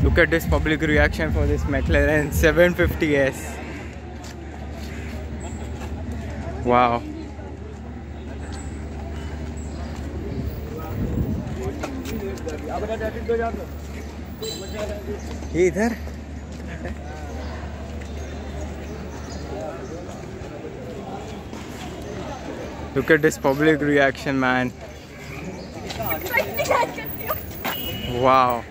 Look at this public reaction for this McLaren 750S. Wow. ये इधर Look at this public reaction, man. Wow.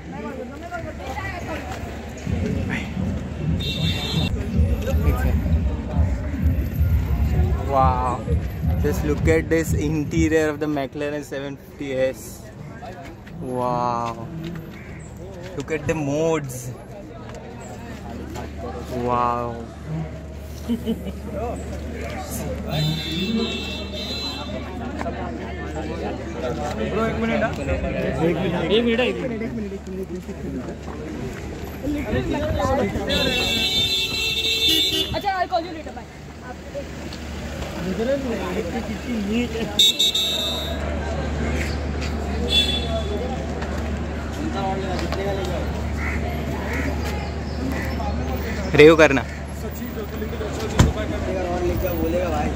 Wow. Just look at this interior of the McLaren 750S. Wow. Look at the modes. Wow. Bro, एक minute अच्छा I'll call you later. Bye. रेव करना और लिख जा बोलेगा भाई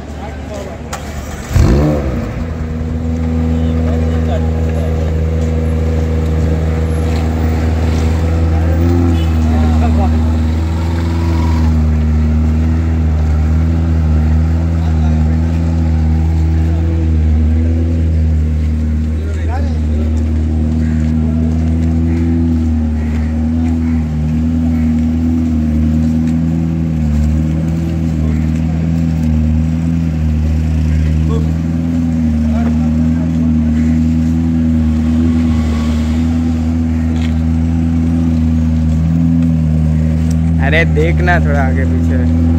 अरे देखना थोड़ा आगे पीछे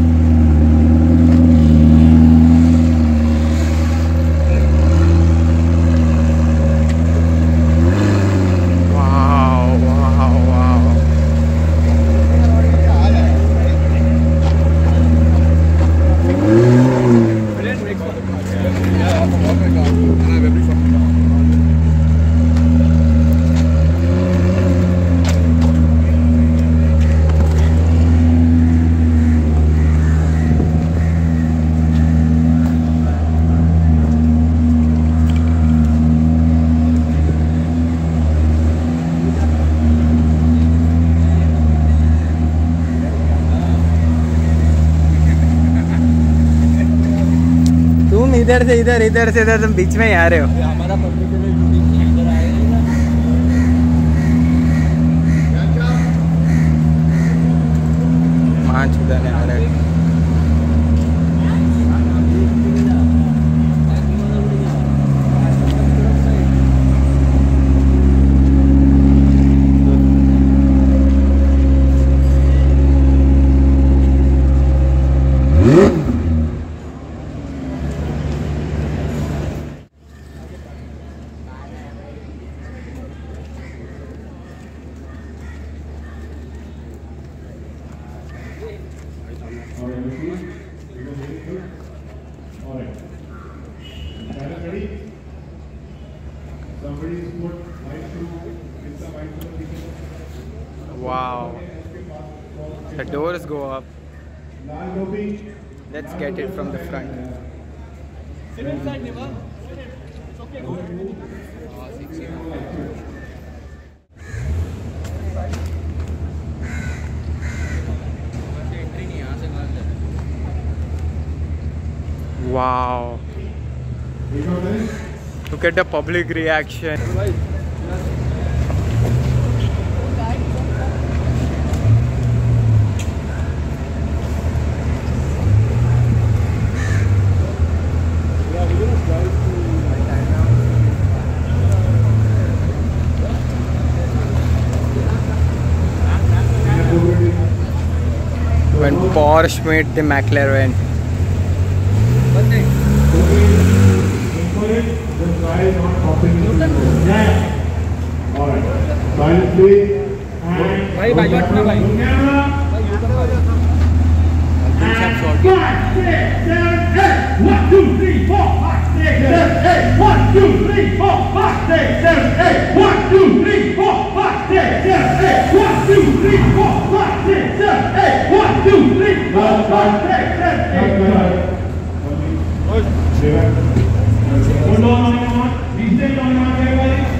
वाव वाव वाव इधर से इधर इधर से इधर तुम बीच में ही आ रहे हो हमारा पाँच उधर आ रहे Wow, the doors go up. Let's get it from the front. Sit inside, Niva. It's okay. Go ahead. Wow. Look at the public reaction. When Porsche met the McLaren. भाई भाई बैठना भाई 5, 6, 7, 8 1 2 3 4 5 6 7 8 1 2 3 4 5 6 7 8 1 2 3 4 5 6 7 8 1 Hold on your mark. Be safe on your mark, everybody.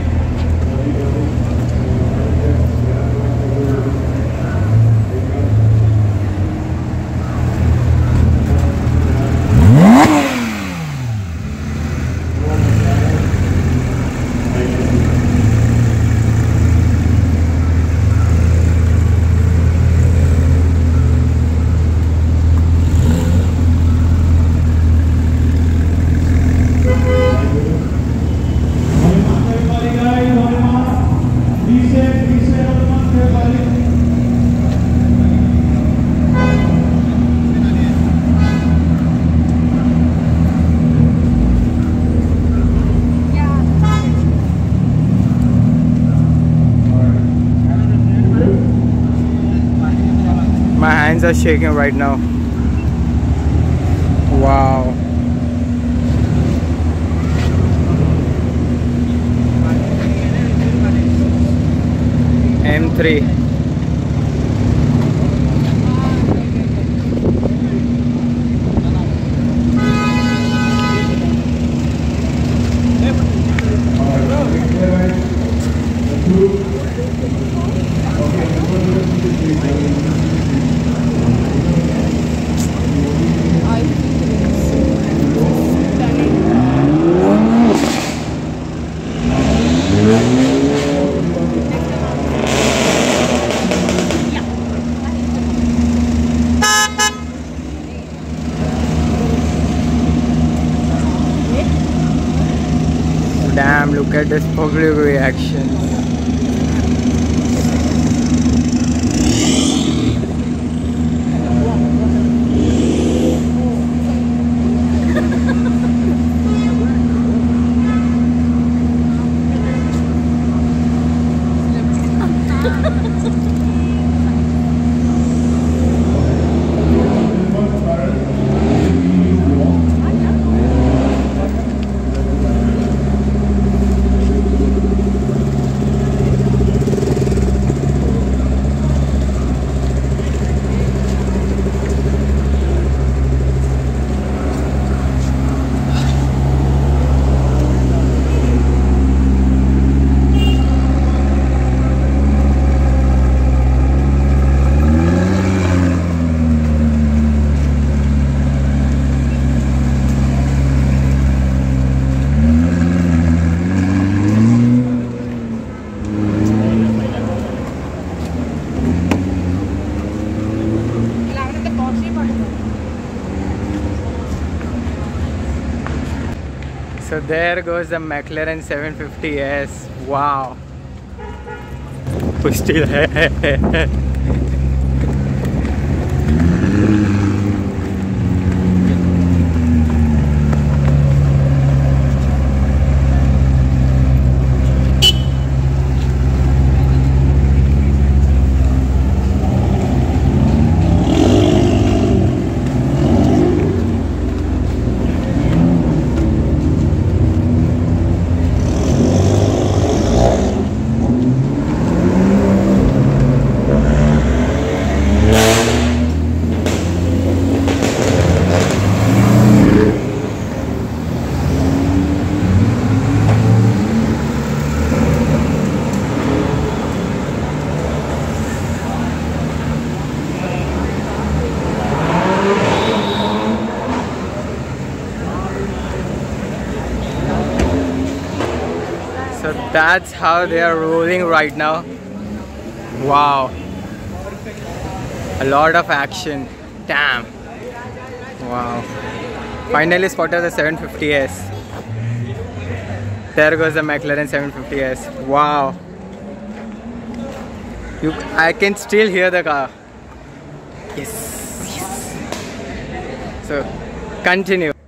My hands are shaking right now. Wow. M3. Damn, look at this public reaction. So there goes the McLaren 750S. Wow. Still hai. So that's how they are rolling right now. Wow. A lot of action. Damn. Wow. Finally spotted the 750S. There goes the McLaren 750S. Wow. I can still hear the car. Yes. So continue.